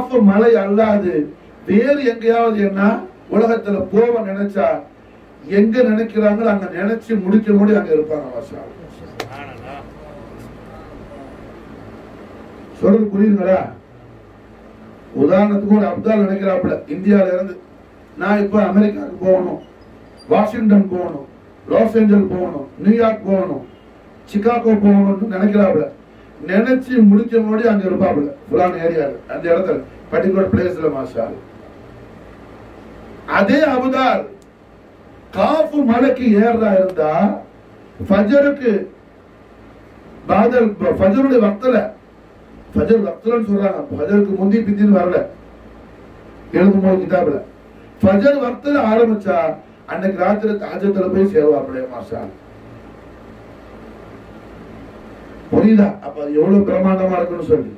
காஃபு மலை அல்லாது வேறு எங்கேயாவது என்ன உலகத்துல போவ நினைச்சா எங்க நினைக்கிறாங்களோ அங்க நினைச்சு முடிக்க முடியும் அங்க இருப்பாங்க. சொல்றது புரியுதுங்களா? உதாரணத்துக்கு ஒரு அப்தால் நினைக்கிறாப்புல இந்தியாவில இருந்து நான் இப்ப அமெரிக்காவுக்கு போகணும், வாஷிங்டன் போகணும், லாஸ் ஏஞ்சல் போகணும், நியூயார்க் போகணும், சிகாகோ போகணும்னு நினைக்கிறாப்புல. நினைச்சு முடிக்க முடியும் அங்க இருப்பாப்புல புலான ஏரியால அந்த இடத்துல பர்டிகுலர் பிளேஸ்ல. மாஷா அதே அபுதால் காஃபு மலைக்கு ஏறதா இருந்தா ஃபஜருக்கு பாதல் ஃபஜருடைய வக்தல ஃபஜர் வக்தலன்னு சொல்றாங்க. ஃபஜருக்கு முந்தி பிந்தின்னு வரல எழுதும் போது கிதாபுல. ஃபஜர் வக்தல ஆரம்பிச்சா அன்னைக்கு ராத்திரி தஹஜ்ஜுதுல போய் சேருவாப்ல. மாஷா புரியுதா? அப்ப எவ்வளவு பிரமாண்டமா இருக்குன்னு சொல்லி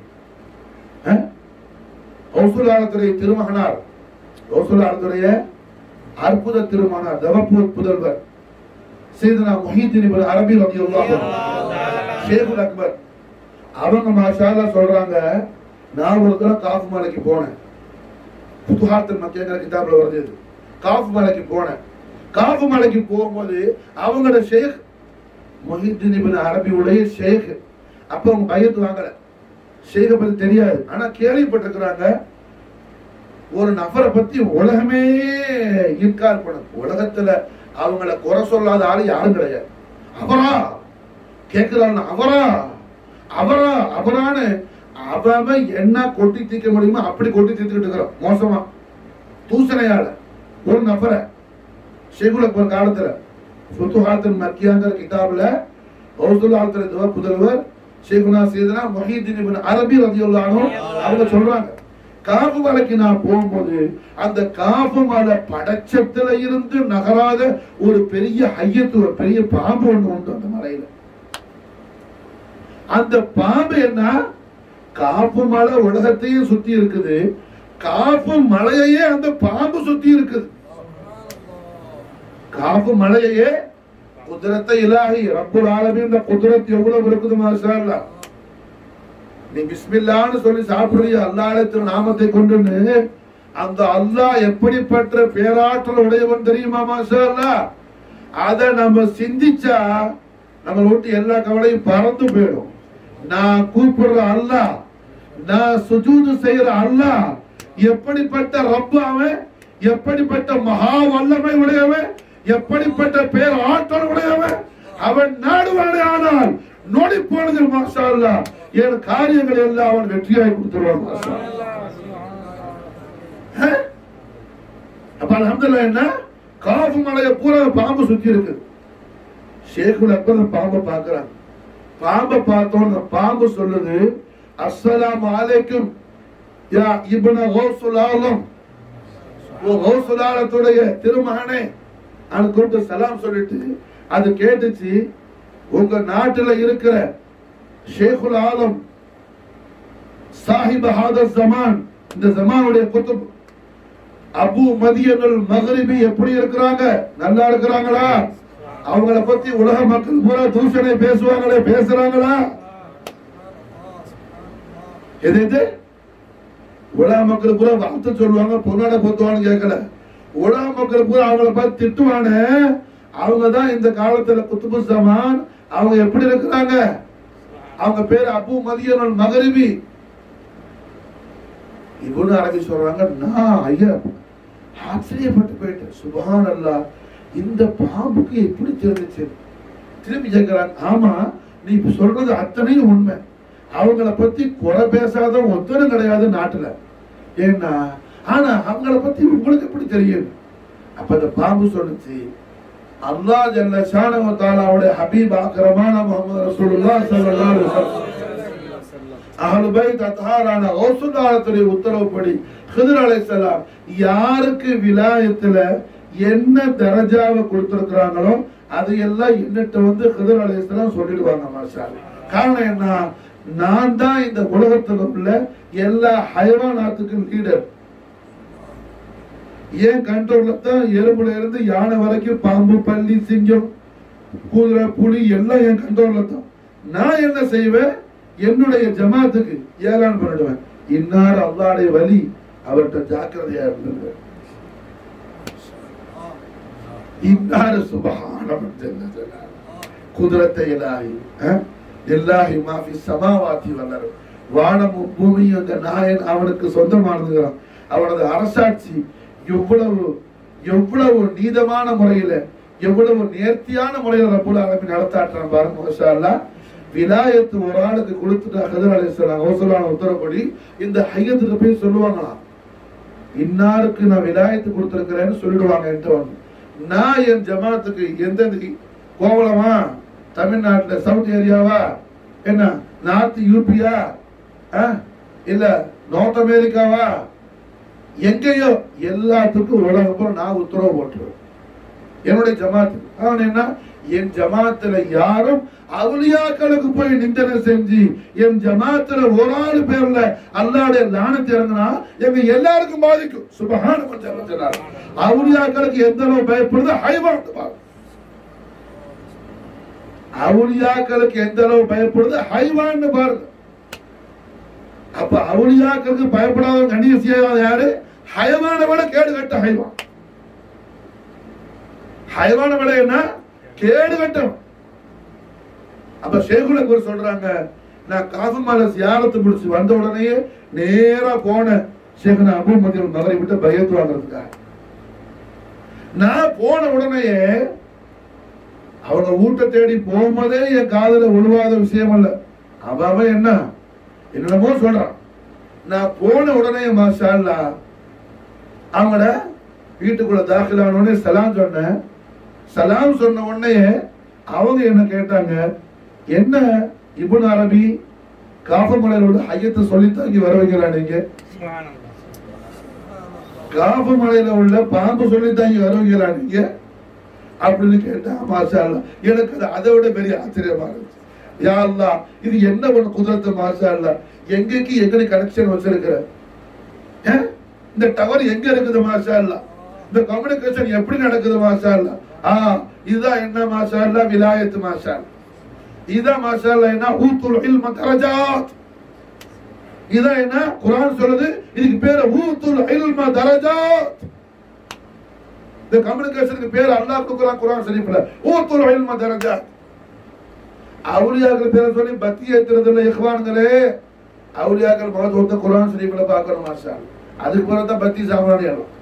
கௌசுலாலத்துடைய திருமகனார், கௌசுலாலத்துடைய அற்புத திருமகனார், தவப்பூர் புதல்வர் சையதுனா முஹிதீன் இப்னு அரபி ரலியல்லாஹு அன்ஹு ஷேகுல் அக்பர் அவங்க மாஷா அல்லாஹ் சொல்றாங்க, நான் ஒரு தடவை காஃபு மலைக்கு போனேன். புதுஹாத்துல் மக்கியங்கிற கிதாபுல வருது. காஃபு மலைக்கு போனேன். காஃபு மலைக்கு போகும்போது அவங்களோட ஷேக் முஹிதீன் இப்னு அரபி உடைய ஷேக். அப்ப அவங்க பையத்து வாங்கல, ஷேக பத்தி தெரியாது. ஆனா கேள்விப்பட்டிருக்கிறாங்க ஒரு நபரை பத்தி உலகமே இன்கார் பண்ணும். உலகத்துல அவங்கள குறை சொல்லாத ஆளு யாரும் கிடையாது. அவரா கேட்கிறாங்க, அவரா அவரா அவரான்னு அவன் என்ன கொட்டி தீர்க்க முடியுமோ அப்படி கொட்டி தீர்த்துக்கிட்டு இருக்கிறோம். மோசமா தூசணையால ஒரு நபரை ஷேகுல் அக்பர் காலத்துல ஃபுதுஹாத்துல் மக்கியாங்கிற கிதாபுல கௌசுலாலத்துடைய புதல்வர் ஷேகுனா சையதுனா முஹிதீன் இப்னு அரபி ரலியல்லாஹு அன்ஹு அவங்க சொல்றாங்க, காஃபு மலைக்கு நான் போகும்போது அந்த காஃபு மலை படைச்சத்துல இருந்து நகராத ஒரு பெரிய ஹையத்து, ஒரு பெரிய பாம்பு ஒன்று உண்டு அந்த மலையில. அந்த பாம்பு என்ன, காஃபு மலை உலகத்தையும் சுத்தி இருக்குது, காஃபு மலையையே அந்த பாம்பு சுத்தி இருக்குது. காஃபு மலையையே குதிரத்தை இலாஹி ரப்புல் ஆலமீன் இந்த குதிரத் எவ்வளவு இருக்குது மாஷா அல்லாஹ். நீ பிஸ்மில்லான்னு சொல்லி சாப்பிடுறிய அல்லாஹ்வின் நாமத்தை கொண்டுன்னு அந்த அல்லாஹ் எப்படிப்பட்ட பேராற்றல் உடையவன் தெரியுமா மாஷா அல்லாஹ். அத நம்ம சிந்திச்சா நம்ம விட்டு எல்லா கவலையும் பறந்து போயிடும். நான் கூப்பிடுற அல்லாஹ், நான் சுஜூது செய்யற அல்லாஹ் எப்படிப்பட்ட ரப்பு அவன், எப்படிப்பட்ட மகா வல்லமை உடையவன், எப்படிப்பட்ட பேர் ஆற்றல் உடையவன். அவன் நாடுவானே ஆனால் நொடி போனது மாஷா அல்லாஹ் என் காரியங்கள் எல்லாம் அவன் வெற்றியாய் கொடுத்துருவான் மாஷா அல்லாஹ். அப்ப அல்ஹம்துலில்லாஹ் என்ன காஃபு மலையை பூரா பாம்பு சுத்தி இருக்கு. ஷேகுல் அக்பர் பாம்பை பார்க்கிறாங்க. பாம்பை பார்த்தோம், பாம்பு சொல்லுது, அஸ்ஸலாமு அலைக்கும் யா இப்னு கௌசுல் ஆலம், ஓ கௌசுல் ஆலத்துடைய திருமகனே அது கூப்பிட்டு சலாம் சொல்லிட்டு அது கேட்டுச்சு, உங்க நாட்டுல இருக்கிற ஷேகுல் ஆலம் சாஹிப் ஹாதா ஜமான், இந்த ஜமானுடைய குத்துப் அபு மதியனுல் மக்ரிபி எப்படி இருக்கிறாங்க, நல்லா இருக்கிறாங்களா? அவங்கள பத்தி உலக மக்கள் பூரா தூஷணை பேசுவாங்களே, பேசுறாங்களா? எது உலக மக்கள் பூரா வாழ்த்து சொல்லுவாங்க, பொன்னாட பொத்துவான்னு கேட்கல. உலக மக்கள் பூரா அவங்கள பார்த்து திட்டுவானே, அவங்கதான் இந்த காலத்துல குத்துபு ஜமான். அவங்க எப்படி இருக்கிறாங்க? அவங்க பேரு அபு மதியனுல் மக்ரிபி. இப்னு அரபி சொல்றாங்க, நான் ஐயா ஆச்சரியப்பட்டு போயிட்டேன். சுப்ஹானல்லாஹ், இந்த பாம்புக்கு எப்படி தெரிஞ்சிச்சு? திரும்பி கேட்கிறாங்க, ஆமா நீ சொல்றது அத்தனையும் உண்மை, அவங்கள பத்தி குறை பேசாத ஒத்தரும் கிடையாது நாட்டுல, ஏன்னா ஆனா அவங்கள பத்தி உங்களுக்கு எப்படி தெரியும்? அப்ப அந்த பாம்பு சொல்லுச்சு, அல்லாஹ் ஜல்ல ஷானஹு வ தஆலாவுடைய ஹபீப் அக்ரமான முஹம்மது ரசூலுல்லாஹ் ஸல்லல்லாஹு அலைஹி வஸல்லம் அஹ்லுல் பைத் அத்ஹாரான கௌசுல் ஆலத்துடைய உத்தரவுப்படி ஹிதர் அலைஹிஸ்ஸலாம் யாருக்கு விலாயத்துல என்ன தரஜாவை கொடுத்திருக்கிறாங்களோ அது எல்லாம் என்னட்ட வந்து ஹிதர் அலைஹிஸ்ஸலாம் சொல்லிடுவாங்க மாஷா அல்லாஹ். காரணம் என்ன, நான் தான் இந்த உலகத்துல உள்ள எல்லா ஹைவானாத்துக்கும் லீடர். ஏன் கண்ட்ரோல்ல தான் எறும்புல இருந்து யானை வரைக்கும் பாம்பு, பல்லி, சிங்கம், குதிரை, புலி எல்லாம் என் கண்ட்ரோல்ல தான். நான் என்ன செய்வேன், என்னுடைய ஜமாத்துக்கு ஏலான் பண்ணிடுவேன், இன்னார் அல்லாஹ்வுடைய வலி, அவர்கிட்ட ஜாக்கிரதையா இருந்தது. இன்னார் சுப்ஹானல்லாஹ் ஜல்ல ஜலாலுஹு குத்ரத்தை இலாஹி லில்லாஹி மா ஃபிஸ் ஸமாவாதி வல் அர்த். வானமும் பூமியும் அந்த நாயன் அவனுக்கு சொந்தமானதுங்கிறான். அவனது அரசாட்சி எவ்வளவு எவ்வளவு நீதமான முறையில, எவ்வளவு நேர்த்தியான முறையில ரப்புல் ஆலமீன் நடத்தாற்றான் பாருங்க. மாஷா அல்லாஹ். விலாயத்து ஒரு ஆளுக்கு கொடுத்துட்டு ஹதர் அலைஹிஸ்ஸலாம் ரசூலுல்லாஹ் உத்தரவுப்படி இந்த ஹையத்துக்கு போய் சொல்லுவாங்களாம், இன்னாருக்கு நான் விலாயத்து கொடுத்திருக்கிறேன்னு சொல்லிடுவாங்க. நான் என் ஜமாத்துக்கு எந்த கோவலமா, தமிழ்நாட்டுல சவுத் ஏரியாவா, என்ன நார்த் யூபியா, இல்ல நார்த் அமெரிக்காவா, எங்கேயோ எல்லாத்துக்கும் உலகம் நான் உத்தரவு போட்டுருவேன் என்னுடைய ஜமாத்து. அவன் என்ன, என் ஜமாத்துல யாரும் அவுலியாக்களுக்கு போய் நிந்தனை செஞ்சு என் ஜமாத்துல ஒரு ஆளு பேர்ல அல்லாஹ்வுடைய லானத் இறங்கினா எங்க எல்லாருக்கும் பாதிக்கும். சுப்ஹானல்லாஹ். அவுலியாக்களுக்கு எந்த அளவு பயப்படுது ஹைவான் பாருங்க. அவுலியாக்களுக்கு எந்த அளவு பயப்படுது ஹைவான் பாருங்க. அப்ப அவுலியாக்களுக்கு பயப்படாத கண்டிப்பாக யாரு? ஹைவானை விட கேடு கட்ட ஹைவான். ஹைவானை விட என்ன கேடு கட்டம். அப்ப ஷேகுல் அக்பர் சொல்றாங்க, நான் காஃபி மாலை ஜியாரத்து முடிச்சு வந்த உடனே நேரா போன ஷேகுனா அபூ மதீன் மகரை விட்டு பையத்து வாங்குறதுக்காக. நான் போன உடனே அவங்க வீட்டை தேடி போகும்போதே என் காதல விழுவாத விஷயம் அல்ல. அவன் என்ன என்னமோ சொல்றான். நான் போன உடனே மாஷா அல்லாஹ் அவங்கள வீட்டுக்குள்ள தாখিল உடனே சலாம் சொன்னேன். சலாம் சொன்ன உடனே அவங்க என்ன கேட்டாங்க, என்ன இப்னு அரபி காஃபி மலையில ஹையத்தை சொல்லித்தான் இங்க வர வைக்கலாம், நீங்க காஃபி மலையில உள்ள பாம்பு சொல்லித்தான் இங்க வர வைக்கலாம் நீங்க அப்படின்னு கேட்டா, மாஷா அல்லாஹ் எனக்கு அதை விட பெரிய ஆச்சரியமா இருந்துச்சு. யா அல்லாஹ், இது என்ன ஒரு குதிரத்து. மாஷா அல்லாஹ், எங்கேக்கு எங்க கனெக்ஷன் வச்சிருக்கிற, இந்த டவர் எங்க இருக்குது மாஷா அல்லாஹ், இந்த கம்யூனிகேஷன் எப்படி நடக்குது மாஷா அல்லாஹ். இதுதான் என்ன மாஷா அல்லாஹ் விலாயத்து. மாஷா அல்லாஹ் இதுதான் மாஷா அல்லாஹ் என்ன ஊத்துல் இல்ம தரஜாத். இதான் என்ன குர்ஆன் சொல்லுது, இதுக்கு பேரு ஊத்துல் இல்ம தரஜாத். இந்த கம்யூனிகேஷனுக்கு பேர் அல்லாஹ் கொடுக்குறான் குர்ஆன் ஷரீஃப்ல, ஊத்துல் இல்ம தரஜாத். அவுலியாக்கள் பேரை சொல்லி பத்தி ஏத்துறதுல இஹ்வான்களே, அவுலியாக்கள் மகத்துவத்தை குர்ஆன் ஷரீஃப்ல பார்க்கணும் மாஷா அல்லாஹ். அதுக்கு பிறகு தான் பத்தி சாமானி ஆகும்.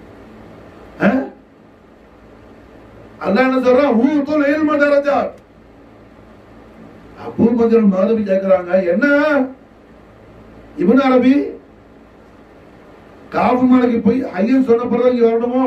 அல்லாஹ் என்ன சொல்றான், ஊத்துல் இல்ம தரஜாத். அபூ மதீன் மகரி கேக்குறாங்க, என்ன இப்னு அரபி காஃபி மலைக்கு போய் ஐயன் சொன்ன பிறகு இங்க வரணுமோ?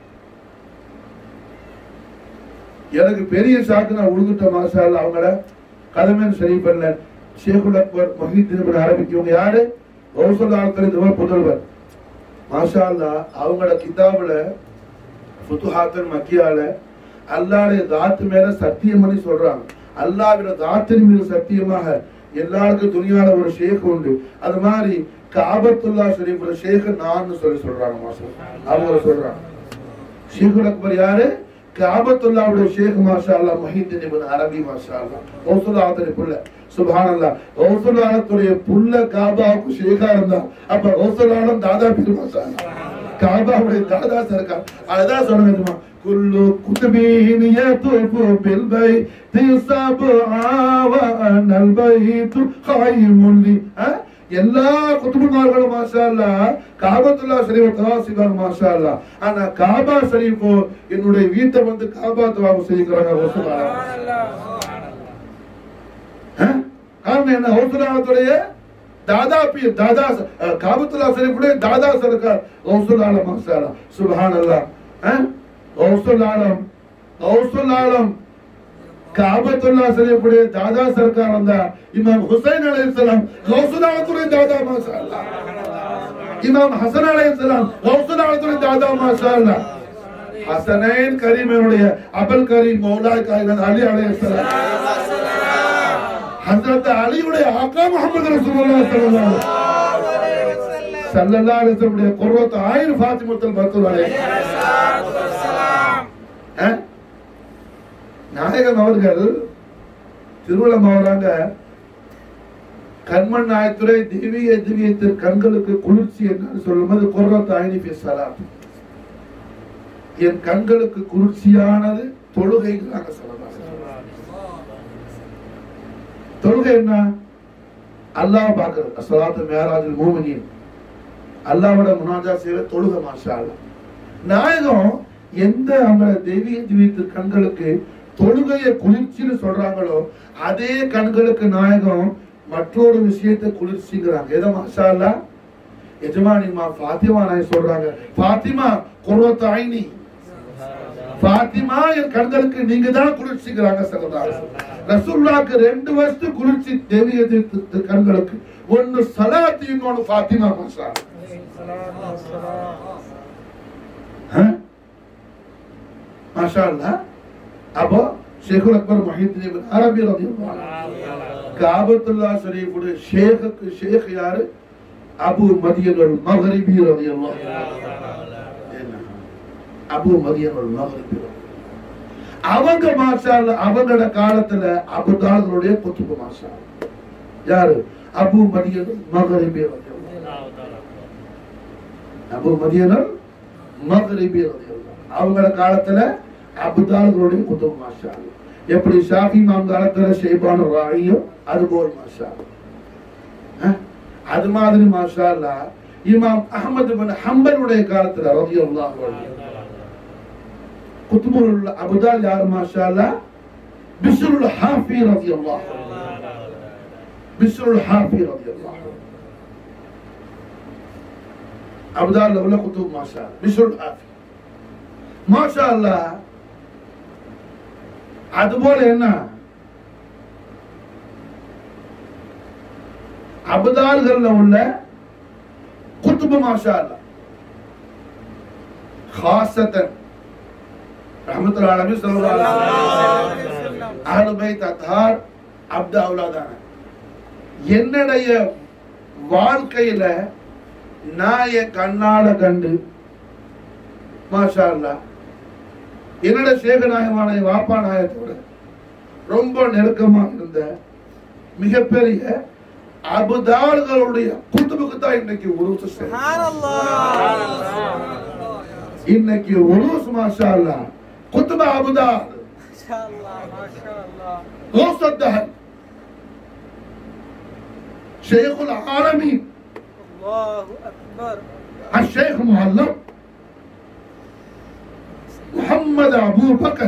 எனக்கு பெரிய ஷாக்கு. நான் உழுதுட்ட மாஷா அல்லாஹ். அவங்கள கதமேன் ஷரீஃப்ல ஷேகுல் அக்பர் முஹித்தீன் இப்னு அரபிக்கு இவங்க யாரு? ரசூலுல்லாஹ் ஸல்லல்லாஹு புதல்வர். மாஷா அல்லாஹ் அவங்களோட கிதாபுல ஃபுதுஹாத்துல் மக்கியால அல்லாஹ்வுடைய தாத் மேல சத்தியம் பண்ணி சொல்றாங்க. அல்லாஹ்வுடைய தாத்தின் மீது சத்தியமாக எல்லாருக்கும் துனியால ஒரு ஷேக் உண்டு. அது மாதிரி காபத்துல்லா ஷரீஃப்ல ஷேக் நான் சொல்றாங்க. மாஷா அவங்க சொல்றாங்க. ஷேகுல் அக்பர் யாரு? காபத்துல்லாவுடைய ஷேக் மாஷா அல்லாஹ் முஹித்தீன் இப்னு அரபி மாஷா அல்லாஹ். ரசூலுல்லாஹ்வுடைய புள்ள. சுப்ஹானல்லாஹ். ரசூலுல்லாஹ்வுடைய புள்ள காபாவுக்கு ஷேகா இருந்தா அப்ப ரசூலுல்லாஹ் தாதா பீர் மாஷா அல்லாஹ். காபாவுடைய தாதா சர்க்கார். அதான் சொல்லுங்க, குல்லு குத்பீன் யதுஃபு பில் பைத்தி சபஆ வ அனல் பைத்து காயிமுன் லி. எல்லா குத்துபுமார்களும் மாஷா அல்லாஹ் காபத்துல்லா ஷரீஃப் தவாஃப் செய்வாங்க மாஷா அல்லாஹ். ஆனா காபா ஷரீஃப் என்னுடைய வீட்டை வந்து காபா தவாஃப் செய்யறாங்க. சுப்ஹானல்லாஹ். காரணம் என்ன? ரசூலுல்லாஹ்வுடைய தாதா பீர், தாதா காபத்துல்லா ஷரீஃபுடைய தாதா சர்க்கார் ரசூலுல்லாஹ் மாஷா அல்லாஹ். சுப்ஹானல்லாஹ். ரசூலுல்லாஹ் காபத்துல்லா ஷரீஃபுடைய தாதா சர்க்கார் வந்தா இமாம் ஹுசைன் அலைஹிஸ்ஸலாம் ரசூலுல்லாஹ்வுடைய தாதா மாஷா அல்லாஹ். இமாம் ஹசன் அலைஹிஸ்ஸலாம் ரசூலுல்லாஹ்வுடைய தாதா மாஷா அல்லாஹ். ஹசனைன் கரீமுடைய அபுல் கரீம் மௌலா காயினாத் அலி அலைஹிஸ்ஸலாம், ஹஜ்ரத் அலியுடைய ஆகா முஹம்மது ரசூலுல்லாஹ் ஸல்லல்லாஹு அலைஹி வஸல்லம் குர்ரத்து ஆயின் ஃபாத்திமத்துல் பத்தூல் அலைஹிஸ்ஸலாம். நாயகம் அவர்கள் திருவிழா மாவராங்க. கண்மண் நாயத்துறை திவ்ய கண்களுக்கு குளிர்ச்சி என்று சொல்லும்போது குர்ரத்து ஐனி ஃபி ஸலாத், என் கண்களுக்கு குளிர்ச்சியானது தொழுகைங்கிறாங்க. தொழுகை என்ன? அல்லாஹ் பார்க்கிறது. ஸலாத்து மிஅராஜுல் மூமினீன், அல்லாஹ்வோட முனாஜா செய்யற தொழுகை. மாஷா அல்லாஹ். நாயகம் எந்த அந்த திவ்ய கண்களுக்கு தொழுகைய குளிர்ச்சின்னு சொல்றாங்களோ அதே கண்களுக்கு நாயகம் மற்றொரு விஷயத்தை குளிர்ச்சிங்கிறாங்க. எதை? மாஷா அல்லாஹ். எஜமானிமா ஃபாத்திமா நாய் சொல்றாங்க, ஃபாத்திமா குர்ரத்து ஐனி, ஃபாத்திமா என் கண்களுக்கு நீங்க தான் குளிர்ச்சிங்கிறாங்க. ஸல்லல்லாஹு அலைஹி வஸல்லம் ரசூலுல்லாஹ்க்கு 2 வருஷத்துக்கு குளிர்ச்சி திவ்ய கண்களுக்கு. ஒன்னு ஸலாத், இன்னொன்னு ஃபாத்திமா. மாஷா அல்லாஹ். மாஷா அல்லாஹ். அப்போ ஷேகுல் அக்பர் முஹித்தீன் இப்னு அரபி ரலியல்லாஹு அன்ஹு காபத்துல்லாஹ் ஷரீஃபுடைய ஷேக் யாரு? அபு மதியன் அல் மக்ரிபி ரலியல்லாஹு அன்ஹு. அபு மதியன் அல் மக்ரிபி அவங்க மாஷா அல்லாஹ் அவங்களோட காலத்துல அபுதாலுடைய குத்துபு. மாஷா அல்லாஹ். யாரு? அபு மதியன் அல் மக்ரிபி ரலியல்லாஹு அன்ஹு. அபு மதியன் அல் மக்ரிபி ரலியல்லாஹு அன்ஹு அவங்களோட காலத்துல அபுதாலுடைய குத்துபு. மாஷா அல்லாஹ். எப்படி ஷாஃபி இமாம் காலத்துல ஷைபான் ராயியோ அதுபோல் மாஷா அல்லாஹ். அது மாதிரி மாஷா அல்லாஹ் இமாம் அஹ்மத் இப்னு ஹம்பலுடைய காலத்துல ரலியல்லாஹு அன்ஹு குத்துபுல் அபுதால் யார்? மாஷா அல்லாஹ் பிஸ்ருல் ஹாஃபி ரலியல்லாஹு அன்ஹு. பிஸ்ருல் ஹாஃபி ரலியல்லாஹு அன்ஹு அபுதால் உள்ள குத்துப். மாஷா அல்லாஹ் பிஸ்ருல் ஹாஃபி. மாஷா அல்லாஹ். அதுபோல என்ன அபுதால்கள்ல உள்ள குத்துபு. மாஷா அல்லாஹ். खासतन रहमतुल आलमीन ஸல்லல்லாஹு அலைஹி வஸல்லம் அஹ்லுல் பைத் அத்ஹார் அப்து அவுலாதான என்னுடைய வாழ்க்கையில நான் என் கண்ணால கண்டு மாஷா அல்லாஹ் என்னோட சேகநாயகமான வாப்பா நாயகத்தோட ரொம்ப நெருக்கமா இருந்த மிகப்பெரிய அபுதால்களுடைய குத்துபுக்கு தான் இன்னைக்கு உருசு. இன்னைக்கு உருஸ் மாஷா அல்லாஹ் குத்துப அபுதால் மாஷா அல்லாஹ் மாஷா அல்லாஹ் கௌசத்தஹன் ஷேகுல் ஆலமீன் அல்லாஹு அக்பர் الشيخ معلم محمد أبو بكر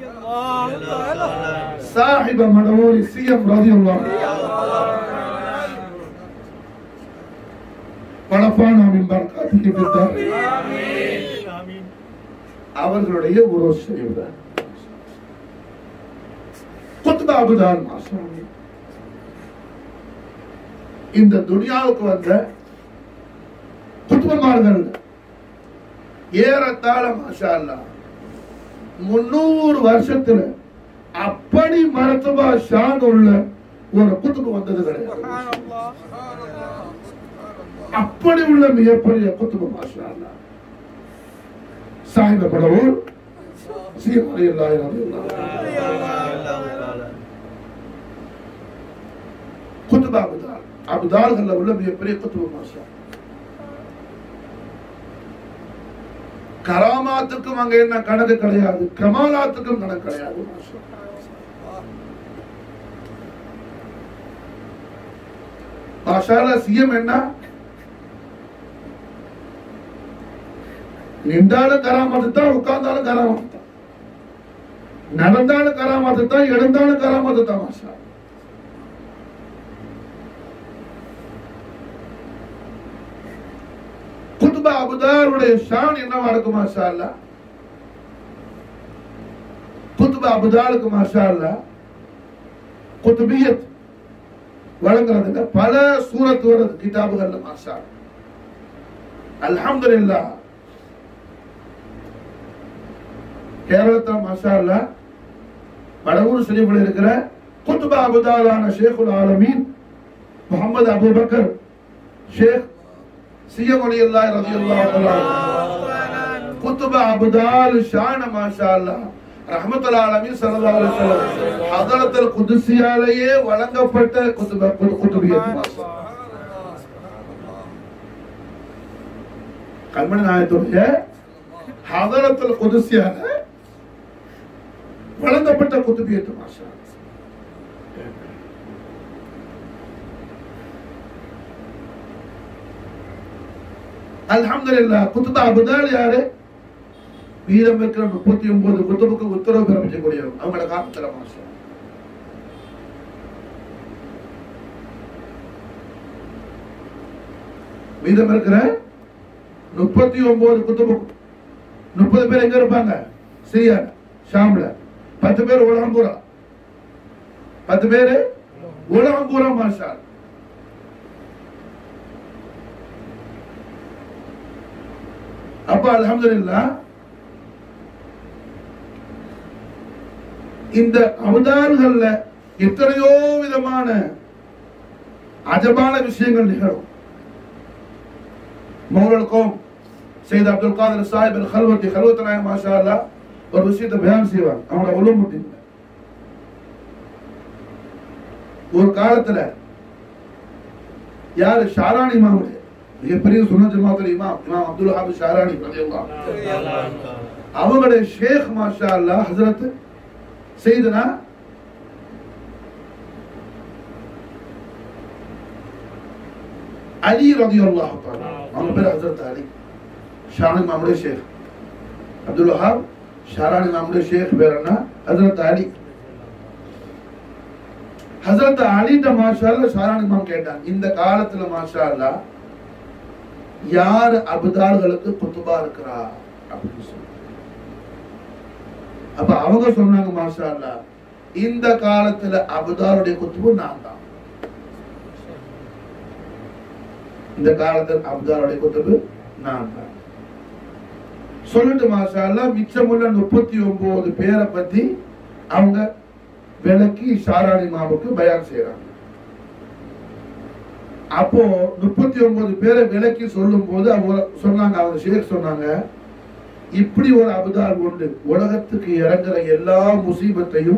صاحب مدعور السيم رضي الله ونفعنا من بركاته في الدار آمين. அவர்களுடைய உருஸ் ஷரீஃப் தான் குத்ப அபுதால் மாஷா அல்லாஹ். இந்த துனியாவுக்கு வந்த குத்துபமார்கள் ஏறத்தாழ மாஷா அல்லாஹ் 300 வருஷத்துல அப்படி மரத்தபா ஷான் உள்ள ஒரு குத்துபு வந்தது கிடையாது. அப்படி உள்ள மிகப்பெரிய குத்துபு மாஷா அல்லாஹ் சாஹிப் படவூர் சீம் அலியல்லாஹி ரலியல்லாஹு குத்துப அபுதால் அபுதால்கள்ல உள்ள மிகப்பெரிய குத்துபு மாஷா. கராமாத்துக்கும் அங்க என்ன கணக்கு கிடையாது, கமாலாத்துக்கும் கணக்கு கிடையாது. மாஷா சிஎம் என்ன நின்றாலும் கராமத்து தான், உட்கார்ந்தாலும் கராமத்து தான், நடந்தாலும் கராமத்து தான், எழுந்தாலும் கராமத்து தான். மாஷா குத்ப அபுதாருடைய ஷான் என்னவா இருக்கு மாஷா அல்லாஹ். குத்ப அபுதாருக்கு மாஷா அல்லாஹ் குத்பியத் வழங்குறதுல பல சூரத் வருது கிதாபுகள்ல மாஷா அல்லாஹ். அல்ஹம்துலில்லாஹ் கேரளத்துல மாஷா அல்லாஹ் வடவூர் ஷரீஃப்ல இருக்கிற குத்ப அபுதாலான ஷேகுல் ஆலமீன் முஹம்மது அபூபக்கர் ஷேக் சியம் அலியல்லாஹி ரலியல்லாஹு தஆலா குத்துப அபுதால் ஷான மாஷா அல்லாஹ் ரஹ்மத்துல் ஆலமீன் ஸல்லல்லாஹு அலைஹி வஸல்லம் ஹதரத்துல் குத்ஸியாலேயே வழங்கப்பட்ட குதுபியத் மாஷா கண்மணி நாயகத்துடைய ஹதரத்துல் குத்ஸியால வழங்கப்பட்ட குதுபியத் மாஷா அல்ஹம்துலில்லாஹ். குதுப அபுதால் யாரு? மீதம் இருக்கிற 39 குதுபுக்கு உத்தரவு பிறப்பிக்கக்கூடியவங்க அவங்கள காலத்துல மாஷா. மீதம் இருக்கிற 39 குதுபு 30 பேர் எங்க இருப்பாங்க? சிரியா ஷாம்ல. 10 பேர் உலகம் பூரா. 10 பேர் உலகம் பூரா மாஷா. அப்ப அல்ஹம்துலில்லாஹ் இந்த அபதார்கள்ல எத்தனையோ விதமான அஜபான விஷயங்கள் நிகழும். மௌலனுக்கும் சையத் அப்துல் காதிர் சாஹிப் அல் கல்வத்தி கல்வத்தனாய மாஷா அல்லாஹ் ஒரு விஷயத்தை பயான் செய்வாங்க. அவங்களோட உலகம் ஒரு காலத்துல யாரு ஷாரானி இமாமுடைய மிகப்பெரிய சுன்னத் ஜமாஅத்துல் இமாம் இமாம் அப்துல் வஹாப் ஷாரானி ரலியல்லாஹு அன்ஹு அவங்களுடைய ஷேக் மாஷா அல்லாஹ் ஹஜ்ரத் சையதுனா அலி ரலியல்லாஹு தஆலா அவங்க பேர் ஹஜ்ரத் அலி ஷாரானி இமாமுடைய ஷேக் அப்துல் வஹாப் ஷாரானி இமாமுடைய ஷேக் பேர் என்ன? ஹஜ்ரத் அலி. ஹஜ்ரத் அலிட்ட மாஷா அல்லாஹ் ஷாரானி இமாம் கேட்டாங்க, இந்த காலத்துல மாஷா அல்லாஹ் யார் அபதார்களுக்கு குத்துபா இருக்கிறா அப்படின்னு சொல்லி. அப்ப அவங்க சொன்னாங்க மாஷா அல்லாஹ் இந்த காலத்துல அபதாருடைய குத்துபு நான் தான். இந்த காலத்துல அபதாருடைய குத்துபு நான் தான் சொல்லிட்டு மாஷா அல்லாஹ் மிச்சமுள்ள 39 பேரை பத்தி அவங்க விளக்கி ஷாரானி இமாமுக்கு பயான் செய்யறாங்க. அப்போ 39 பேரை விளக்கி சொல்லும் போது அவங்க சொன்னாங்க, அவங்க ஷேக் சொன்னாங்க, இப்படி ஒரு அபதார் உண்டு, உலகத்துக்கு இறங்குற எல்லா முசீபத்தையும்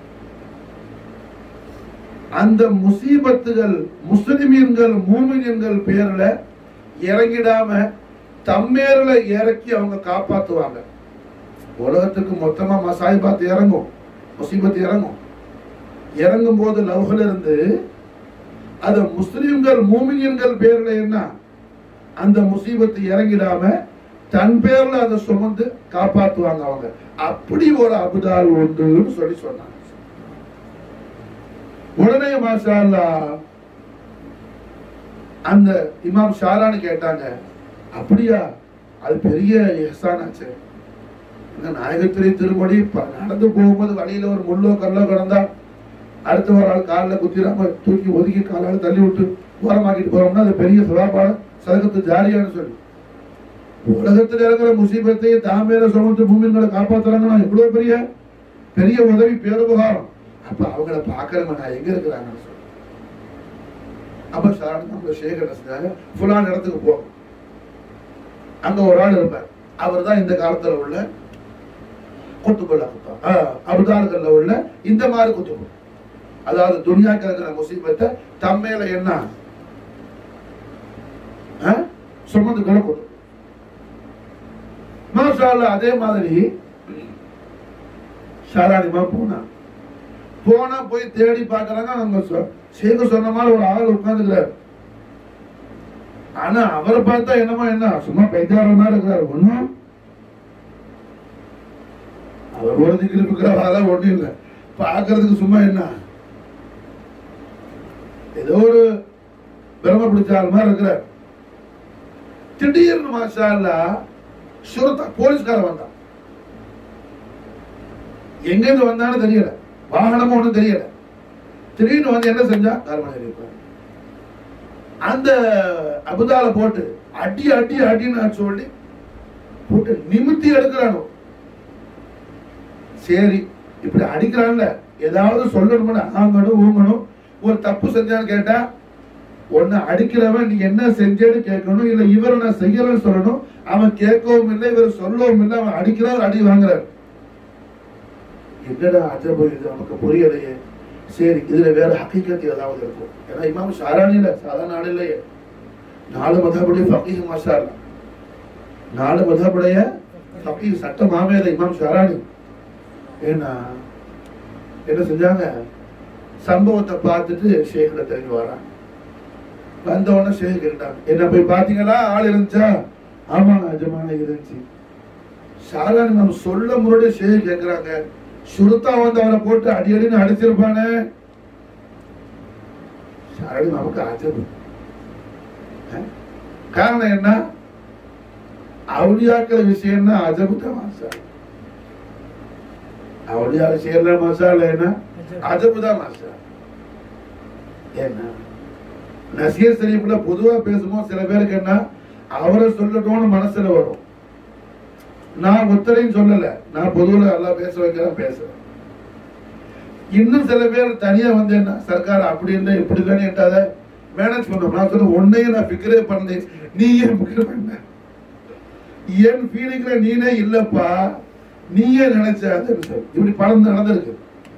அந்த முசீபத்துகள் முஸ்லிமீன்கள் மூமின்கள் பேர்ல இறங்கிடாம தம்மேர்ல இறக்கி அவங்க காப்பாத்துவாங்க. உலகத்துக்கு மொத்தமா மசாயிபாத் இறங்கும், முசீபத் இறங்கும். இறங்கும் போது லவ்ஹல இருந்து அத முஸ்லிம்கள் மூமின்கள் பேர்ல என்ன அந்த முசீபத்து இறங்கிடாம தன் பேர்ல அதை சுமந்து காப்பாத்துவாங்க அவங்க. அப்படி ஒரு அபுதார் உண்டுன்னு சொல்லி சொன்னாங்க. உடனே மாஷா அல்லாஹ் அந்த இமாம் ஷாரானி கேட்டாங்க, அப்படியா? அது பெரிய இஹ்சானாச்சு. நாயகத்திலே திருமணி நடந்து போகும்போது வழியில ஒரு முள்ளோ கல்லோ கிடந்தா அடுத்த ஒரு ஆள் காலில் குத்திராம தூக்கி ஒதுக்கி காலால் தள்ளி விட்டு ஓரமாக்கிட்டு போறோம்னா அது பெரிய சிவாபாட சதகத்து ஜாரியான்னு சொல்லி உலகத்தில் இருக்கிற முசீபத்தை தாமேல சுமந்து பூமிகளை காப்பாத்துறாங்கன்னா எவ்வளவு பெரிய பெரிய உதவி பேருபகாரம். அப்ப அவங்கள பாக்குறவங்க நான் எங்க இருக்கிறாங்கன்னு சொல்லி அப்ப ஷாரானி நம்ம ஷேக் என்ன செஞ்சாங்க, ஃபுலான் இடத்துக்கு போகும். அங்க ஒரு ஆள் இருப்பார், அவர் தான் இந்த காலத்துல உள்ள குத்துபுல் அபுதார்கள்ல உள்ள இந்த மாதிரி குத்துபு, அதாவது துனியாக்கு இருக்கிற முசீபத்தை தம்மேல என்ன சுமந்து குத்துபு. மாஷா அல்லாஹ் அதே மாதிரி ஷாரானி போனா போய் தேடி பாக்குறாங்க. நம்ம ஷேக் சொன்ன மாதிரி ஒரு ஆள் உட்கார்ந்துக்கிறார். ஆனா அவரை பார்த்தா என்னமா என்ன சும்மா பைத்தியாரமா இருக்கிறார். ஒண்ணும் அவர் ஒரு திக்கில் இருக்கிறாரா ஒண்ணும் இல்லை, பாக்குறதுக்கு சும்மா என்ன ஏதோ ஒரு பிரம பிடிச்சால் மாதிரி இருக்கிறார். திடீர்னு மாஷா அல்லாஹ் சுரத்தா போலீஸ்காரன் வந்தான். எங்க இருந்து வந்தான்னு தெரியல, வாகனமும் ஒண்ணும் தெரியல. திடீர்னு வந்து என்ன செஞ்சா அந்த அபுதால போட்டு அடி அடி அடின்னு சொல்லி போட்டு நிமித்தி எடுக்கிறானோ. சரி இப்படி அடிக்கிறான்ல ஏதாவது சொல்லணும், ஆங்கணும் ஊங்கணும். ஒரு தப்பு செஞ்சான்னு கேட்டா ஒன்னு அடிக்கிறவன் நீ என்ன செஞ்சேன்னு கேட்கணும், இல்ல இவரை நான் செய்யலன்னு சொல்லணும். அவன் கேட்கவும் இல்லை, இவர் சொல்லவும் இல்லை, அவன் அடிக்கிறார், அடி வாங்குறார். என்னடா அஜபு இது நமக்கு புரியலையே. சரி, இதுல வேற ஹக்கீகத் ஏதாவது இருக்கும். ஏன்னா இமாம் ஷாரானில சாதாரண ஆள் இல்லையே, 4 மதஹபுடைய ஃபகீஹ் மாஷா அல்லாஹ், 4 மதஹபுடைய ஃபகீஹ் சட்ட மாமேதை இமாம் ஷாரானி. ஏன்னா என்ன செஞ்சாங்க, சம்பவத்தை பார்த்துட்டு ஷேக்ல திரும்பி வராங்க. வந்த உடனே ஷேக் கேட்டாங்க, என்ன போய் பாத்தீங்களா, ஆள் இருந்துச்சா? ஆமாங்க அஜமான இருந்துச்சு. ஷாரானி நம்ம சொல்ல முன்னாடி ஷேக் கேட்கிறாங்க, சுருத்தா வந்து அவரை போட்டு அடி அடின்னு அடிச்சிருப்பானே. ஷாரானி நமக்கு அஜபு. காரணம் என்ன, அவுலியாக்கள் விஷயம்னா அஜபு தான் மாசா. அவுலியா விஷயம் மசாலா என்ன, அஜபு தான் மாசா. என்ன நசீர் ஷரீஃப்ல பொதுவா பேசும்போது சில பேருக்கு என்ன, அவரை சொல்லட்டும்னு மனசுல வரும். நான் ஒத்தரையும் சொல்லல, நான் பொதுவில் எல்லாம் பேச வைக்கிறேன் பேசுறேன். இன்னும் சில பேர் தனியா வந்து என்ன சர்க்கார் அப்படி இல்லை இப்படி இல்லைன்னு என்கிட்ட மேனேஜ் பண்ணோம். நான் சொல்ல உன்னையும் நான் ஃபிக்ரே பண்ணேன், நீ ஏன் ஃபிக்ர் பண்ண, என் ஃபீலிங்ல நீனே இல்லப்பா, நீயே நினைச்ச. இப்படி படம் நடந்திருக்கு.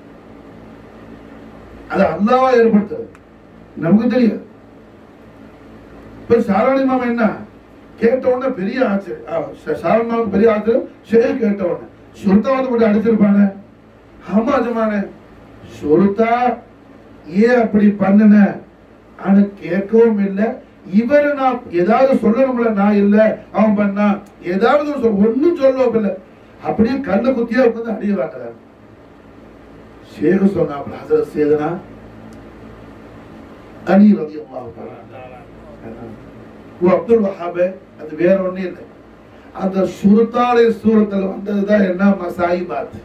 அது அல்லாஹ் ஏற்படுத்துறது, நமக்கு தெரியும். இப்ப ஷாரானி மாமா என்ன கேட்ட உடனே பெரிய ஆச்சரியம், ஷாரானி மாமா பெரிய ஆச்சரியம். ஷேக் கேட்ட உடனே சுருத்தா வந்து போட்டு அடிச்சிருப்பானே. ஆமா அஜமானே, சுருத்தா ஏன் அப்படி பண்ணுன ஆனா கேட்கவும் இல்லை. இவரு நான் ஏதாவது சொல்லணும்ல, நான் இல்ல அவன் பண்ணா ஏதாவது ஒன்னும் சொல்லவும் இல்லை. அப்படியே கண்ணு குத்தியா உட்காந்து அடிய வாங்குறாரு. ஷேக் சொன்னாப்ல, ஹஸரத் சையதுனா அலி ரலியல்லாஹு தஆலா அப்துல் வஹாப், அது வேற ஒண்ணு இல்லை. அந்த சுருத்தாலை சூரத்தில் வந்ததுதான் என்ன மசாயிபாத்.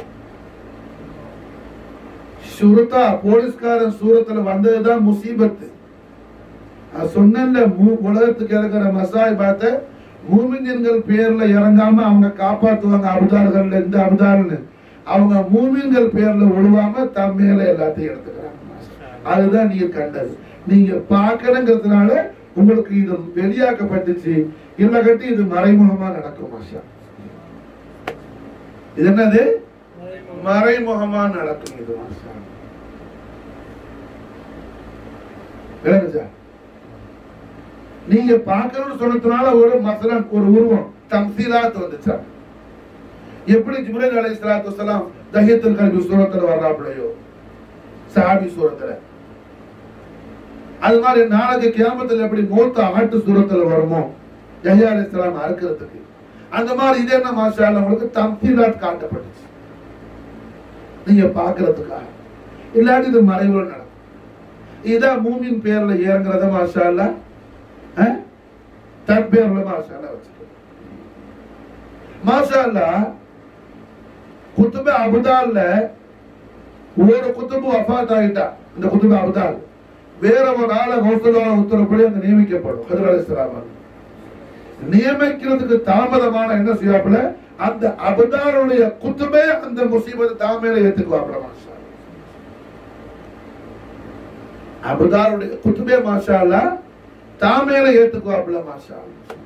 சுருத்தா போலீஸ்காரன் சூரத்துல வந்ததுதான் முசீபத்து. சொன்ன உலகத்துக்கு இறங்குற மசாயிபாத்தை மூமின்கள் பேர்ல இறங்காம அவங்க காப்பாத்துவாங்க. அபுதார்கள் இந்த அபுதார்னு அவங்க மூமின்கள் பேர்ல விழுவாம தம் மேல எல்லாத்தையும் எடுத்துக்கிறாங்க. அதுதான் நீங்க கண்டது. நீங்க பார்க்கணுங்கிறதுனால உங்களுக்கு இது வெளியாக்கப்பட்டுச்சு. இல்ல கட்டி இது மறைமுகமா நடக்கும். மாஷா, இது என்னது, மறைமுகமா நடக்கும். இது மாஷா விளங்குச்சா? நீங்க பார்க்கணும்னு சொன்னதுனால ஒரு மசலன், ஒரு உருவம் தம்சீலாத் வந்துச்சா? எப்படி ஜிப்ரீல் அலைஹிஸ்ஸலாத்து வஸலாம் தஹியத்துல் கல்பி சூரத்துல வர்றாப்லையோ சஹாபி சூரத்துல, அது மாதிரி நாளைக்கு கியாமத்துல எப்படி மௌத் ஆட்டு சூரத்துல வருமோ யஹ்யா அலைஹிஸ்ஸலாம் அறுக்கிறதுக்கு, அந்த மாதிரி இது என்ன மாஷா அல்லாஹ் உங்களுக்கு தம்சீலாத் காட்டப்பட்டுச்சு நீங்க பார்க்கிறதுக்காக. இல்லாட்டி இது மறைவுல நடக்கும். இதான் மூமின் பேர்ல இறங்குறத மாஷா அல்லாஹ் தக்பீர்ல மாஷா அல்லாஹ் வச்சுக்கோ. மாஷா அல்லாஹ் குத்துப அபுதால்ல ஒரு குத்துபு வஃபாத் ஆயிட்டா. இந்த குத்துப அபுதால் வேற ஒரு ஆளை கௌசல்வான உத்தரப்படி அங்க நியமிக்கப்படும். ஹஜ்ரத் அலைஹிஸ்ஸலாம் நியமிக்கிறதுக்கு தாமதமான என்ன செய்வாப்புல, அந்த அபுதாருடைய குத்துபே அந்த முசீபத்தை தாமேல ஏத்துக்குவாப்புல. மாஷா அபுதாருடைய குத்துபே மாஷா அல்லாஹ் தாமேல ஏத்துக்குவாப்புல. மாஷா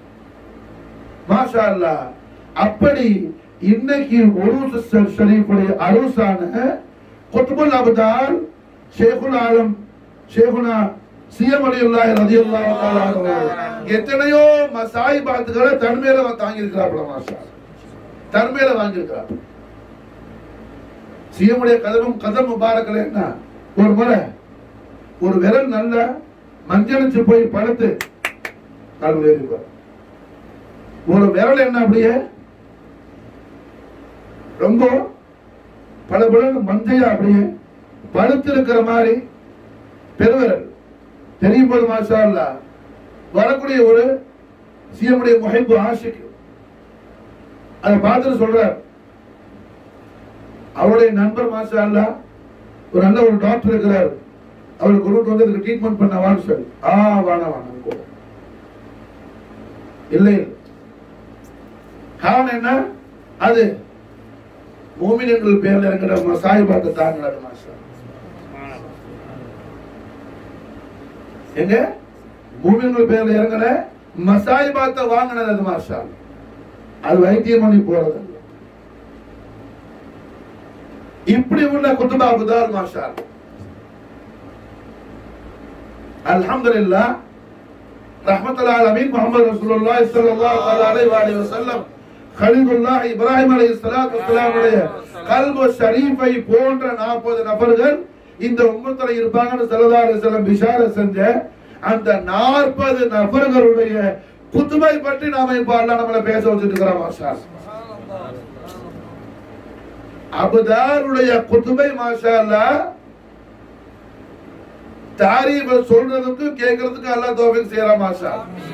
மாஷா அல்லாஹ். அப்படி இன்னைக்கு உருஸ் ஷரீஃபுடைய அரூசான குத்புல் அபுதால் ஷேகுல் ஆலம் ஷேகுனா சியம் அலியுல்லாஹி ரலியல்லாஹு தஆலா அன்ஹு எத்தனையோ மசாயிபாத்துகளை தன்மேல தாங்கி இருக்கிறாப்ல. மாஷா தன்மேல வாங்கி இருக்கிறார். சியமுடைய கதம் முபாரக்ல என்ன, ஒரு முறை ஒரு விரல் நல்ல மஞ்சளிச்சு போய் படுத்து கால் ஏறிப்பார். ஒரு விரல் என்ன அப்படியே ரொம்ப பல மஞ்சையா அப்படியே பழுத்து இருக்கிற மாதிரி பெருவிரல் தெரியும் போது மாஷா அல்லாஹ் வரக்கூடிய ஒரு சியமுடைய முஹிப் ஆஷிக் அதை பார்த்துட்டு சொல்றார். அவருடைய நண்பர் மாஷா அல்லாஹ் ஒரு நல்ல ஒரு டாக்டர் இருக்கிறார். அவருக்கு கொண்டு வந்து அதுக்கு ட்ரீட்மெண்ட் பண்ண வான்னு சொல்லி, வானா கூட இல்லை. காரணம் என்ன, அது மூமின்கள் பேர்ல இருக்கிற மசாயிபாத்தை தாங்கினாரு. மாஷா எங்க மூமின்கள் பேர்ல இறங்கல மசாயிபாத்தை வாங்கினது. அது மாஷா அது வைத்தியம் பண்ணி போறது. இப்படி உள்ள குத்துபா அபுதால் மாஷா அல்லாஹ். அல்ஹம்துலில்லாஹ் ரஹ்மத்துல் ஆலமீன் முஹம்மது ரசூலுல்லாஹி ஸல்லல்லாஹு அலைஹி வஸல்லம் கலீலுல்லாஹ் இப்ராஹிம் அலைஹிஸ்ஸலாத்து வஸ்ஸலாம் உடைய கல்பு ஷரீஃபை போன்ற 40 நபர்கள் இந்த உம்மத்துல இருப்பாங்கன்னு ஸல்லல்லாஹு அலைஹி வஸல்லம் பிஷாரத் செஞ்ச அந்த 40 நபர்களுடைய குத்துபை பற்றி நாம இப்ப அல்லாஹ் நம்மள பேச வச்சிட்டு இருக்கிறோம். மாஷா அல்லாஹ் அபுதாருடைய குத்துபை மாஷா அல்லாஹ் தாரீஃப் சொல்றதுக்கு கேக்குறதுக்கு அல்லாஹ் தௌஃபீக் செய்யறான். மாஷா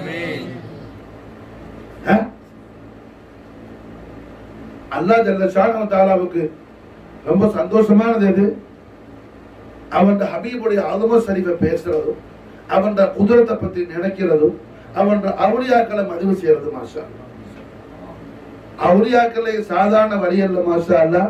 அல்லாஹ். அல்லாஹ் ஜல்ல ஷானஹு வ தஆலாவுக்கு ரொம்ப சந்தோஷமானது எது? அவன் ஹபீபுடைய ஆதம ஷரீஃபை பேசுறதும் அவன் குதிரத்தை பத்தி நினைக்கிறதும் அவன் அவுலியாக்களை மதிவு செய்யறது. மாஷா அவுலியாக்களை சாதாரண வழி அல்ல. மாஷா அல்லாஹ்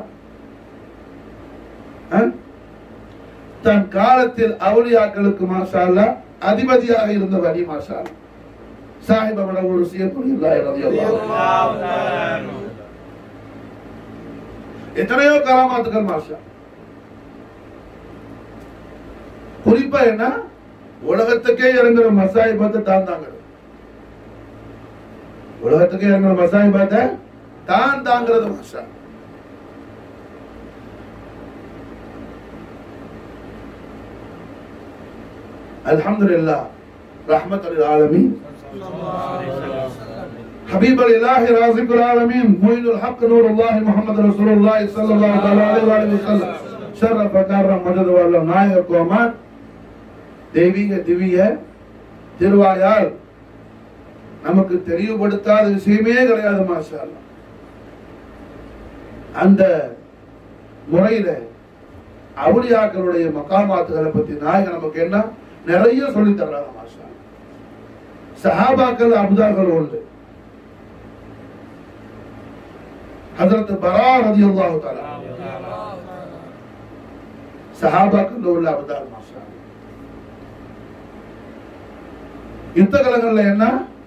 தன் காலத்தில் அவுலியாக்களுக்கு மாஷா அல்லாஹ் அதிபதியாக இருந்த வழி. மாஷா அல்லாஹ் சாஹிப் அவன ஒரு சியத்துல்லாஹி ரலியல்லாஹு தஆலா எத்தனையோ கராமாத்துக்கள். மாஷா குறிப்பா என்ன, உலகத்துக்கே இறங்குற மசாயிபத்தை தான் தாங்க, உலகத்துக்கே இறங்குற மசாயிபத்தை தான் தாங்கிறது. மாஷா அல்ஹம்துலில்லாஹ் ரஹ்மத்துல் ஆலமீன் حبيب الإله رازق العالمين معين الحق نور الله محمد رسول الله صلى الله عليه وسلم شرف كرم مجد والله நாயக கோமான் தெய்வீக திவ்ய திருவாயால் நமக்கு தெளிவுபடுத்தாத விஷயமே கிடையாது. மாஷா அல்லாஹ் அந்த முறையில அவுலியாக்களுடைய மகாமாத்துகளை பத்தி நாயகம் நமக்கு என்ன நிறைய சொல்லி தர்றாங்க. மாஷா அல்லாஹ் சஹாபாக்கள் அபுதார்கள் உண்டு. ஹஜ்ரத் பரா ரலியல்லாஹு தஆலா சஹாபாக்கள் உள்ள அபுதார். மாஷா அல்லாஹ் யுத்த கலங்கள்ல என்ன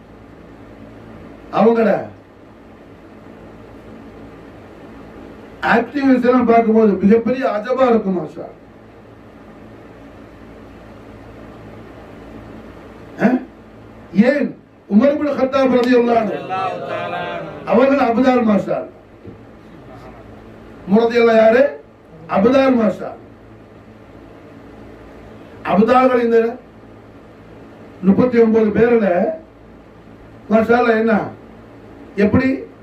அவங்கள ஆக்டிவிட்டிஸ் எல்லாம் பார்க்கும்போது மிகப்பெரிய அஜபா இருக்கும். மாஷா ஏன் உமர் இப்னு கத்தாப் ரலியல்லாஹு தஆலா அவர்கள் அபுதார். மாஷா அல்லாஹ் முரதியல்லாஹ் யாரு? அபுதார். மாஷா அபுதார்கள் இந்த 39 பேர்ல மாஷா அல்லாஹ் என்ன எப்படி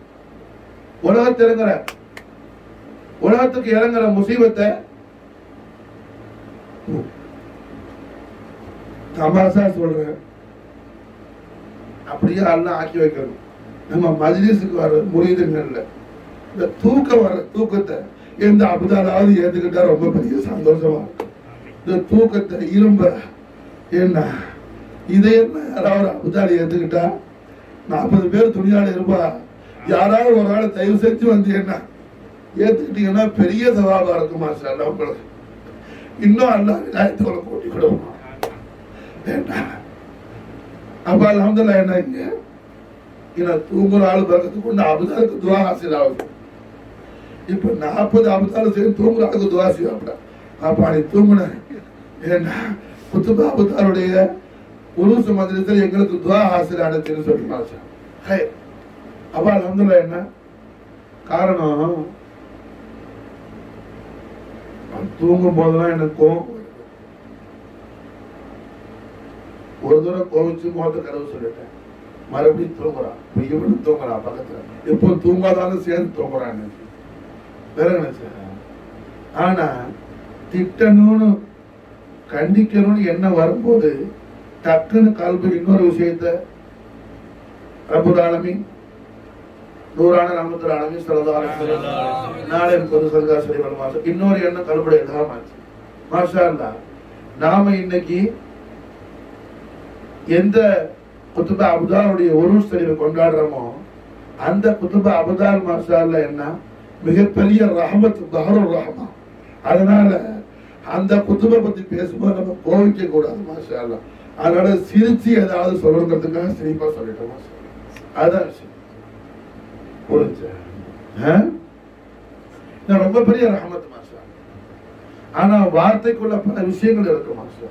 உலகத்துக்கு இறங்குற முசீபத்தை தமாஷா சொல்றேன் அப்படியே அல்லாஹ் ஆக்கி வைக்கணும். நம்ம மஜ்லிஸுக்கு வர முரீதுங்கள்ல இந்த தூக்கம் வர தூக்கத்தை எந்த அபுதாராவது ஏத்துக்கிட்டா ரொம்ப பெரிய சந்தோஷமா இருக்கும். இந்த தூக்கத்தை இரும்ப என்ன இதே யாராவது அபுதாரி ஏத்துக்கிட்டா 40 பேர் துணியால இருப்பா, யாராவது ஒரு ஆள் தயவு செஞ்சு வந்து என்ன ஏத்துக்கிட்டீங்கன்னா பெரிய சவாபா இருக்கும். மாஷா அல்லாஹ் உங்களுக்கு இன்னும் அல்லாஹ் விலாயத்தோட கூட்டி கொடுமா. அப்ப அல்ஹம்துலில்லாஹ் என்ன இங்க தூங்குற ஆள் பக்கத்து கொண்டு அபுதாருக்கு துவா ஹாசில் ஆகுது. இப்ப 40 அபுதாரு சேர்ந்து தூங்குற ஆளுக்கு துவா செய்வாப்ல. அப்ப நீ தூங்குன ஏன்னா குத்துபா அபுதாருடைய உருசு மஜ்லிஸில் எங்களுக்கு துவா ஹாசில் ஆனதுன்னு சொல்லிட்டு அப்ப அல்ஹம்துலில்லாஹ் என்ன காரணம், தூங்கும் போதெல்லாம் எனக்கு கோவம். ஒரு தூரம் கோவிச்சு முகத்தை கதவு சொல்லிட்டேன், மறுபடியும் தூங்குறான். இவனு தூங்குறான் பக்கத்துல, எப்போ தூங்காதாலும் சேர்ந்து தூங்குறான். வேற நினைச்சேன். ஆனா திட்டணும்னு கண்டிக்கணும்னு என்ன வரும்போது டக்குன்னு கல்வி இன்னொரு விஷயத்த ரப்புல் ஆலமீன் நூறான ரஹ்மத்துல் ஆலமீன் ஸல்லல்லாஹு அலைஹி வஸல்லம் நாளை பொது சர்கார் ஷரீஃப் மாசம் இன்னொரு எண்ணம் கல்புடைய தாமாச்சு. மாஷா அல்லாஹ் நாம இன்னைக்கு எந்த குத்துபா அபுதாருடைய உருஸ் ஷரீஃபை கொண்டாடுறோமோ அந்த குத்துபா அபுதார் மாஷா அல்லாஹ் என்ன மிகப்பெரிய ரஹமத் பஹருர் ரஹ்மா. அதனால அந்த குத்துபை பத்தி பேசும்போது நம்ம கோவிக்க கூடாது. மாஷா அல்லாஹ் அதனால சிரிச்சு ஏதாவது சொல்றதுக்காக சிரிப்பா சொல்லிட்டோம். மாஷா அல்லாஹ் அதான் விஷயம். புரிஞ்ச ரொம்ப பெரிய ரஹமத் மாஷா. ஆனா வார்த்தைக்குள்ள பல விஷயங்கள் இருக்கு மாஷா.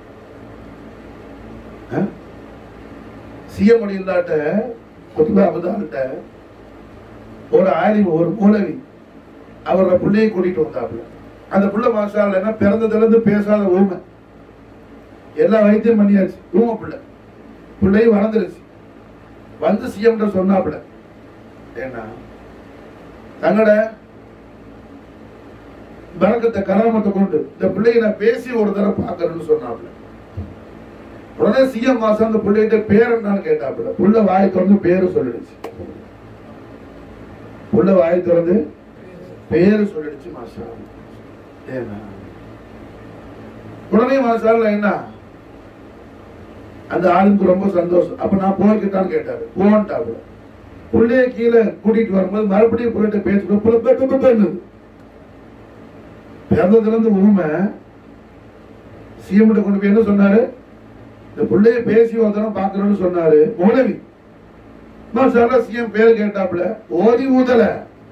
சிஎம் இல்லாட்ட குத்துபாபுதான்ட்ட ஒரு ஆலிம், ஒரு மூலவி அவரோட பிள்ளையை கூட்டிட்டு வந்தாப்புல. அந்த புள்ள மாஷா இல்லைன்னா பிறந்ததுல இருந்து பேசாத ஊமை, எல்லா வைத்தியம் பண்ணியாச்சு, ஊமை பிள்ளையும் வளர்ந்துருச்சு. வந்து சிஎம் சொன்னாப்புல, ஏன்னா தங்கட பரக்கத்தை கராமத்தை கொண்டு இந்த பிள்ளைய நான் பேசி ஒரு தடவை பார்க்கறேன்னு சொன்னாப்புல. உடனே சிஎம் மாசம் அந்த பிள்ளைகிட்ட பேர் என்னன்னு கேட்டாப்புல. புள்ள வாய் திறந்து பேரு சொல்லிடுச்சு. புள்ள வாய் திறந்து பேரு சொல்லிடுச்சு மாஷா. ஏன்னா உடனே மாஷால்ல என்ன அந்த ஆளுக்கு ரொம்ப சந்தோஷம். அப்ப நான் போய்கிட்டான்னு கேட்டாரு. போன்ட்டாப்புல. புள்ளைய கீழே கூட்டிட்டு வரும்போது மறுபடியும் புள்ளிட்ட பேசிட்டு பிறந்ததுல இருந்து ஊமை சிஎம் கொண்டு போய் என்ன சொன்னாரு, இந்த பிள்ளைய பேசி ஒருத்தரம் பாக்குறோம்னு சொன்னாரு. மௌலவி மாஷால்லா சிஎம் பேரு கேட்டாப்புல. ஓதி ஊதல,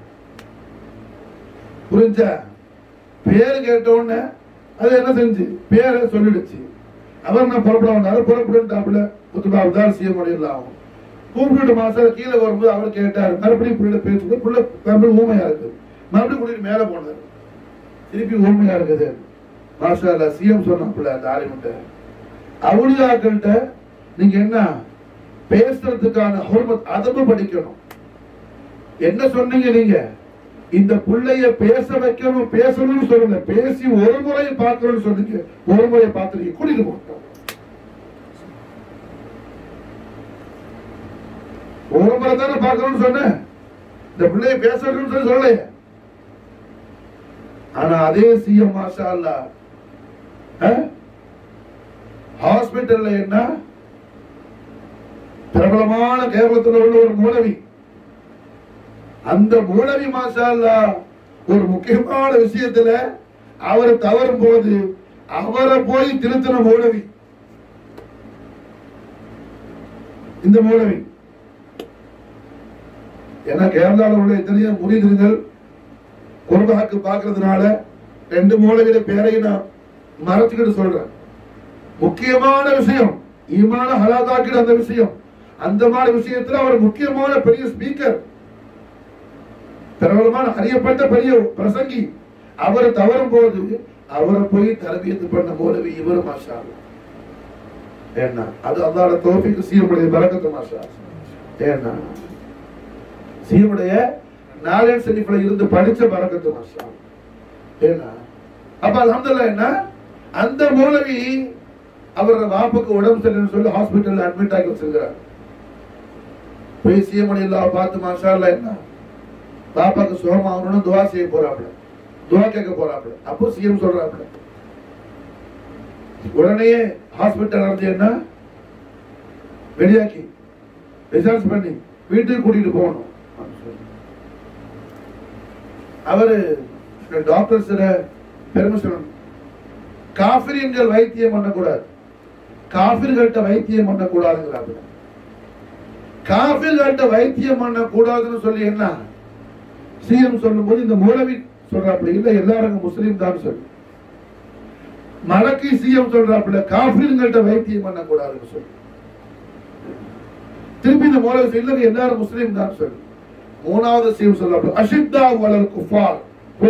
புரிஞ்சா? பேரு கேட்ட உடனே அது என்ன செஞ்சு பேரை சொல்லிடுச்சு. அவர் நான் புறப்பட வந்தாரு. புறப்பட்டாப்புல குத்துபாவுதான் சிஎம் ஆகும். கூப்பிட்டு மாசம் கீழே வரும்போது அவர் கேட்டாரு. மறுபடியும் புள்ள பேசுறது. புள்ள மறுபடியும் ஊமையா இருக்கு. மறுபடியும் கூட்டிட்டு மேல போனாரு. திருப்பி ஊமையா இருக்குது. மாஷால்லா சிஎம் சொன்னாப்புல அந்த ஆலிம்கிட்ட, அவுலியாக்கள்கிட்ட நீங்க என்ன பேசுறதுக்கான ஹுர்மத் அதபு படிக்கணும். என்ன சொன்னீங்க நீங்க? இந்த பிள்ளைய பேச வைக்கணும், பேசணும்னு சொல்லுங்க. பேசி ஒரு முறை பார்க்கணும்னு சொன்னீங்க. ஒரு முறை பார்த்துருக்கீங்க, கூட்டிட்டு போட்டோம். ஒரு முறை தானே பார்க்கணும்னு சொன்னேன். இந்த பிள்ளைய பேசணும்னு சொல்லி சொல்ல. ஆனா அதே சிஎம் மாஷா அல்லாஹ் ஹாஸ்பிட்டல்ல என்ன பிரபலமான கேரளத்தில் உள்ள ஒரு மூலவி, அந்த மூலவி மாஷா அல்லாஹ் ஒரு முக்கியமான விஷயத்துல அவரை தவறும் போது அவரை போய் திருத்தின மூலவி இந்த மூலவி. ஏன்னா கேரளாவில் உள்ள எத்தனையோ முரீதுகள் குர்பாக்கு பாக்குறதுனால ரெண்டு மூலவிட பேரையும் நான் மறைச்சுக்கிட்டு சொல்றேன். முக்கியமான விஷயம் ஈமான ஹலாதாக்கிற அந்த விஷயம், அந்த மாதிரி விஷயத்துல அவர் முக்கியமான பெரிய ஸ்பீக்கர், பிரபலமான அறியப்பட்ட பெரிய பிரசங்கி. அவரை தவறும் போது அவரை போய் தரபியத்து பண்ண மூலவி இவரு மாஷா அல்லாஹ். ஏன்னா அது அல்லாஹ்வுடைய தௌஃபீக், சீமுடைய பரக்கத்து மாஷா. ஏன்னா சீமுடைய நாலேஜ் ஷரீஃப்ல இருந்து படிச்ச பரக்கத்து மாஷா. ஏன்னா அப்ப அல்ஹம்துலில்லாஹ் என்ன அந்த மூலவி அவரோட வாப்புக்கு உடம்பு சரியில்லைன்னு சொல்லி ஹாஸ்பிட்டல்ல அட்மிட் ஆகி வச்சிருக்கிறார். போய் சீமுடைய எல்லாம் பார்த்து மாஷா அல்லாஹ் என்ன பாப்பாக்கு சுகமாகணும்னு துவா செய்ய போறாப்புல, துவா கேட்க போறாப்புல. அப்போ சிஎம் சொல்றாப்புல, உடனே ஹாஸ்பிட்டல் நடந்து என்ன வெளியாக்கி ரிசர்ச் பண்ணி வீட்டுக்கு கூட்டிட்டு போகணும். அவரு டாக்டர்ஸ் பெர்மிஷன், காஃபிரியன்கள் வைத்தியம் பண்ணக்கூடாது, காஃபிர்கள்ட்ட வைத்தியம் பண்ணக்கூடாதுங்கிறாப்புல. காஃபிர்கள்ட்ட வைத்தியம் பண்ணக்கூடாதுன்னு சொல்லி என்ன சிஎம் சொல்லும் போது இந்த மூலவி சொல்றாப்புல, இல்ல எல்லாரும் முஸ்லீம் தான் சொல்லி மலக்கி சிஎம் சொல்றாப்புல காஃபிர்கள்ட்ட வைத்தியம் பண்ணக்கூடாதுன்னு சொல்லி. திருப்பி இந்த மூலவி இல்ல எல்லாரும் முஸ்லீம் தான் சொல்லி. மூணாவது சிஎம் சொல்றாப்புல அஷித்தா வலல் குஃபார்.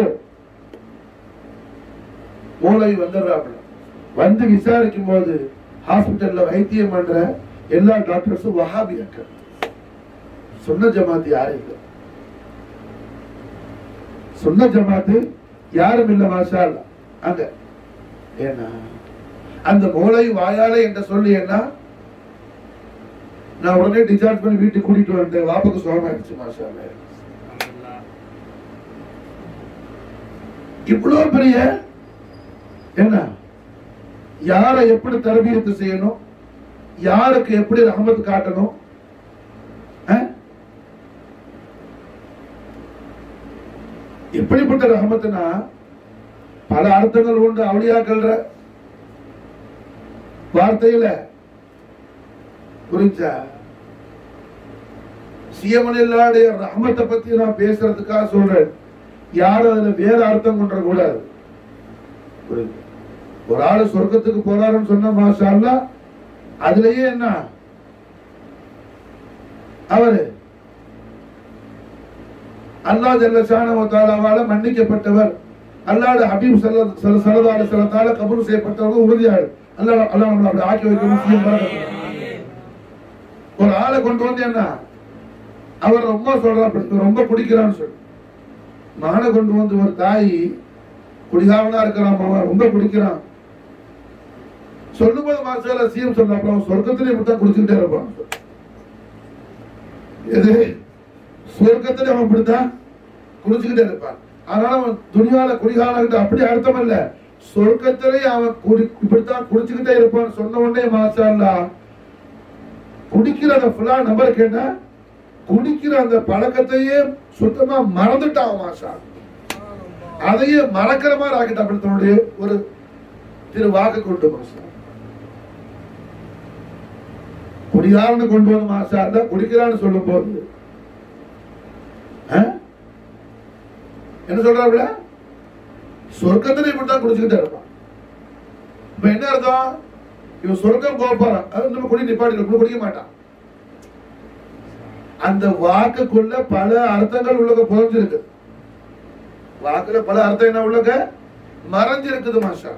மூலவி வந்துடுறாப்புல. வந்து விசாரிக்கும் போது ஹாஸ்பிட்டல்ல வைத்தியம் பண்ற எல்லா டாக்டர்ஸும் வஹாபியாக்கள், சுன்ன ஜமாத் யாரும் இல்லை, சுன்ன ஜமாத்து யாரும் இல்ல மாஷா அல்லாஹ் அங்க. ஏன்னா அந்த மூளை வாயால என்ற சொல்லி என்ன நான் உடனே டிஸ்சார்ஜ் பண்ணி வீட்டுக்கு கூட்டிட்டு வந்துட்டேன். வாப்புக்கு சுகமாயிடுச்சு மாஷா அல்லாஹ். இவ்வளவு பெரிய என்ன யாரை எப்படி தரபியத்து செய்யணும், யாருக்கு எப்படி ரஹமத் காட்டணும். எப்படிப்பட்ட ரஹமத்துனா பல அர்த்தங்கள் உண்டு அவுலியாக்கள் வார்த்தையில. புரிஞ்சா? சியமனில்லாடைய ரஹமத்தை பத்தி நான் பேசுறதுக்காக சொல்றேன். யாரும் அதுல வேற அர்த்தம் கொண்ட கூடாது. ஒரு ஆளு சொர்க்கத்துக்கு போறாருன்னு சொன்ன மாஷா அல்லாஹ், அதுலயே என்ன அவரு அல்லாஹ் ஜல்ல ஷானஹு வ தஆலாவால மன்னிக்கப்பட்டவர், அல்லாஹ்வுடைய ஹபீப் ஸல்லல்லாஹு அலைஹி வஸல்லம் கபூல் செய்யப்பட்டவர் உறுதியாளர். அல்லாஹ் நம்மள அப்படி ஆக்கி வைக்க முஸ்லிம் பரக்கத். ஒரு ஆளை கொண்டு வந்து என்ன அவர் ரொம்ப சொல்றாரு, ரொம்ப குடிக்கிறான்னு சொல்லி மகனை கொண்டு வந்து ஒரு தாய் குடிகாரனா இருக்கிறான், அவன் ரொம்ப குடிக்கிறான் சொல்லும் போது மாசால சீம் சொல்ல, அப்புறம் சொர்க்கத்திலே மட்டும் குடிச்சுக்கிட்டே இருப்பான். எது சொர்க்கத்திலே அவன் இப்படித்தான் குடிச்சுக்கிட்டே இருப்பான். அதனால அவன் துணியால குடிகாரன் அப்படி அர்த்தம் இல்ல, சொர்க்கத்திலே அவன் இப்படித்தான் குடிச்சுக்கிட்டே இருப்பான். சொன்ன உடனே மாசாலா குடிக்கிற அந்த ஃபுல்லா நம்பர் கேட்டா குடிக்கிற அந்த பழக்கத்தையே சுத்தமா மறந்துட்டான் மாஷா. அதையே மறக்கிற மாதிரி ஆகிட்ட அப்படி தன்னுடைய ஒரு திரு வாக்கு கொண்டு மாஷா. குடிகாரன்னு கொண்டு வந்து மாஷா இல்ல குடிக்கிறான்னு சொல்லும் போது என்ன சொல்றாப்ல, சொர்க்கத்திலே இப்படித்தான் குடிச்சுக்கிட்டே இருப்பான். இப்ப என்ன அர்த்தம், இவன் சொர்க்கம் போப்பாரான், அது நம்ம குடி நிப்பாட்டி குடிக்க மாட்டான். அந்த வாக்குக்குள்ள பல அர்த்தங்கள் உள்ளக புரிஞ்சிருக்கு. வாக்குல பல அர்த்தம் என்ன உள்ளக மறைஞ்சிருக்குது மாஷா.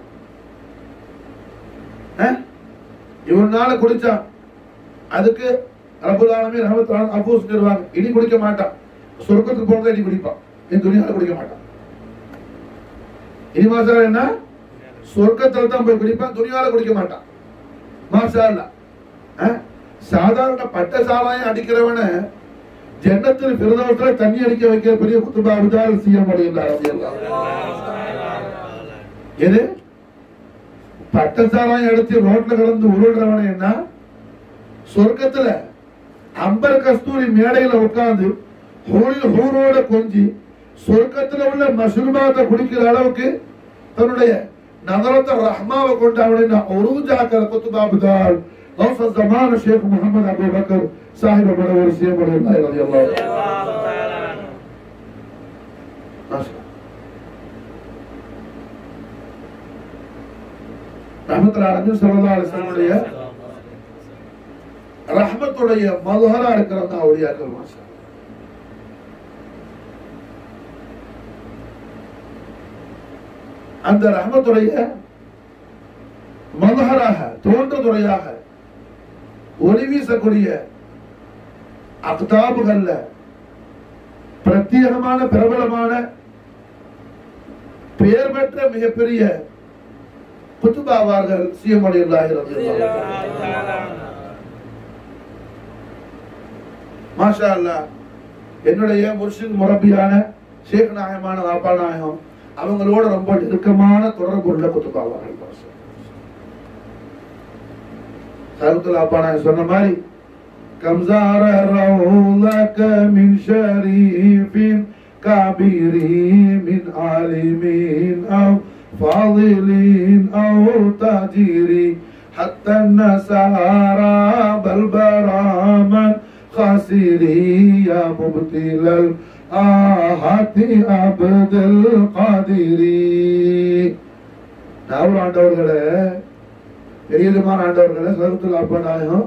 இவனால குடிச்சான், அதுக்கு ரப்புல் ஆலமீன் ரஹ்மத்துல்லாஹி அஃபூஸ் சொல்வாங்க, இனி குடிக்க மாட்டான். சொர்க்கத்துக்கு போறதா இனி குடிப்பான், இந்த துனியால குடிக்க மாட்டான். இனி மாஷா என்ன சொர்க்கத்துல தான் போய் குடிப்பான், துனியால குடிக்க மாட்டான் மாஷா அல்லாஹ். சாதாரண பட்ட சாராயம் அடிக்கிறவன ஜன்னத்தில் ஃபிர்தௌஸ்ல தண்ணி அடிக்க வைக்கிற பெரிய குத்துபா அபுதால் சிஎம் ரலியல்லாஹு. எது பட்ட சாராயம் எடுத்து ரோட்ல கிடந்து உருள்றவன என்ன சொர்க்கத்துல அம்பர் கஸ்தூரி மேடையில உட்கார்ந்து ஹூரோட கொஞ்சி சொர்க்கத்துல உள்ள மஷ்ரூபாத்தை குடிக்கிற அளவுக்கு தன்னுடைய நதரத்த ரஹ்மாவை கொண்டு அவனை உருஜாக்கிற குத்துபா அபுதால் غوث الزمان الشيخ محمد ابو بكر صاحب بدر سيم رضي الله تعالى ரஹ்மத்துல்லாஹி அலைஹி ஸல்லல்லாஹு அலைஹி வஸல்லம் ரஹ்மத்துடைய மதுஹரா இருக்கிறத அவுலியாக்கள் மாஷா. அந்த ரஹ்மத்துடைய மதுஹராக தோன்றதுறையாக ஒளி வீசக்கூடிய அக்தாபுகள்ல பிரத்யேகமான பிரபலமான பெயர் பெற்ற மிகப்பெரிய குத்துபாவார்கள் சிஎம் ரலியல்லாஹு மாஷா அல்லாஹ். என்னுடைய முர்ஷித் முரப்பியான ஷேக் நாயமான வாப்பா நாயகம் அவங்களோட ரொம்ப நெருக்கமான தொடர்பு உள்ள குத்துபாவார்கள். சொன்ன மாதிரி கம்சார ரவுலக மின் ஷரீஃபின் காபிரி மின் ஆலிமின் அவ் ஃபாதிலின் அவ் தாஜிரி ஹத்தா நஸாரா பல் பராமன் காசிரி யா முப்திலல் ஆஹாதி அப்துல் காதிரி. நாவல் ஆண்டவர்களே, பெரியமான ஆண்டவர்களே, சரத்துல் அப்பா நாயகம்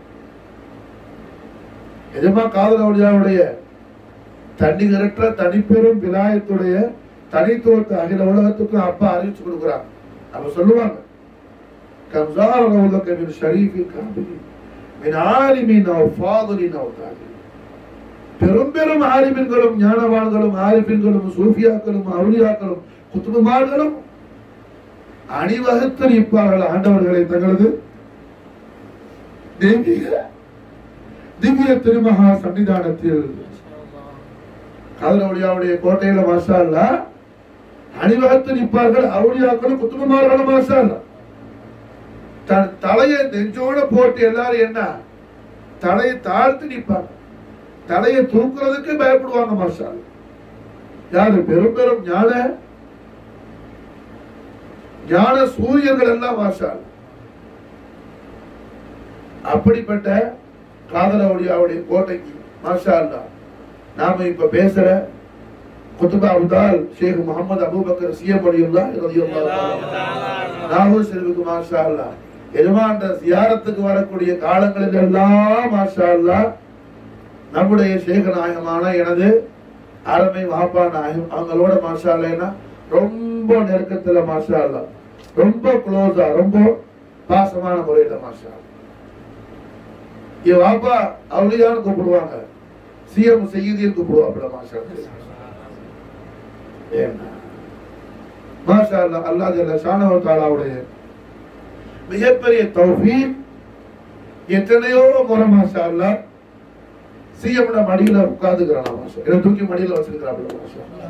எஜமா காதல் அவளியாவுடைய தன்னிகரற்ற தனிப்பெரும் விலாயத்துடைய தனித்துவத்தை அகில உலகத்துக்கும் அப்பா அறிவிச்சு கொடுக்கிறார். அப்ப சொல்லுவாங்க கம்சார் ரவுலக மின் ஷரீஃபின் காபிரி மின் ஆலிமின் அவ் ஃபாதிலின் அவ் தாஜிரி. பெரும் பெரும் ஆலிமின்களும் ஞானவான்களும் ஆரிஃபின்களும் சூஃபியாக்களும் அவுலியாக்களும் குத்துபுமார்களும் அணிவகுத்து நிற்பார்கள் ஆண்டவர்களை தங்களது திவ்ய திருமகா சன்னிதானத்தில். காதலவுடைய கோட்டையில மாஷா அல்லாஹ் அணிவகுத்து நிற்பார்கள் அவுலியாக்களும் குத்துபுமார்களும் மாஷா அல்லாஹ். தன் தலையை நெஞ்சோட போட்டு எல்லாரும் என்ன தலையை தாழ்த்து நிற்பாங்க, தலையை தூக்குறதுக்கு பயப்படுவாங்க மாஷா அல்லாஹ். யாரு பெரும் பெரும் ஞான சூரியர்கள் எல்லாம் மாஷா அல்லாஹ். அப்படிப்பட்ட காதலவுடைய கோட்டைக்கு மாஷா அல்லாஹ் நாம இப்ப பேசுற குத்துபா அப்தால் ஷேக் முகமது அபூபக்கர் சிஎம் ரலியல்லாஹு தஆலா நாகூர் ஷெரீஃபுக்கு மாஷா அல்லாஹ் எஜமான் ஜியாரத்துக்கு வரக்கூடிய காலங்களில் எல்லாம் மாஷா அல்லாஹ் நம்முடைய ஷேக் நாயகமான எனது அருமை வாப்பா நாயகம் அவங்களோட மாஷா அல்லாஹ் ரொம்ப நெருக்கத்துல மாஷா அல்லாஹ் ரொம்ப க்ளோஸா ரொம்ப பாசமான முறையில மாஷா அல்லாஹ் என் வாப்பா அவளியான்னு கூப்பிடுவாங்க, சிஎம் செய்தின்னு கூப்பிடுவாங்க மாஷா அல்லாஹ். மாஷா அல்லாஹ் அல்லாஹ் ஜல்ல ஷானஹு தஆலாவுடைய மிகப்பெரிய தௌஃபீக். எத்தனையோ முறை மாஷா அல்லாஹ் சிஎம் மடியில உட்கார்ந்துக்கிறான், மாஷா என்ன தூக்கி மடியில வச்சிருக்கிறான் மாஷா.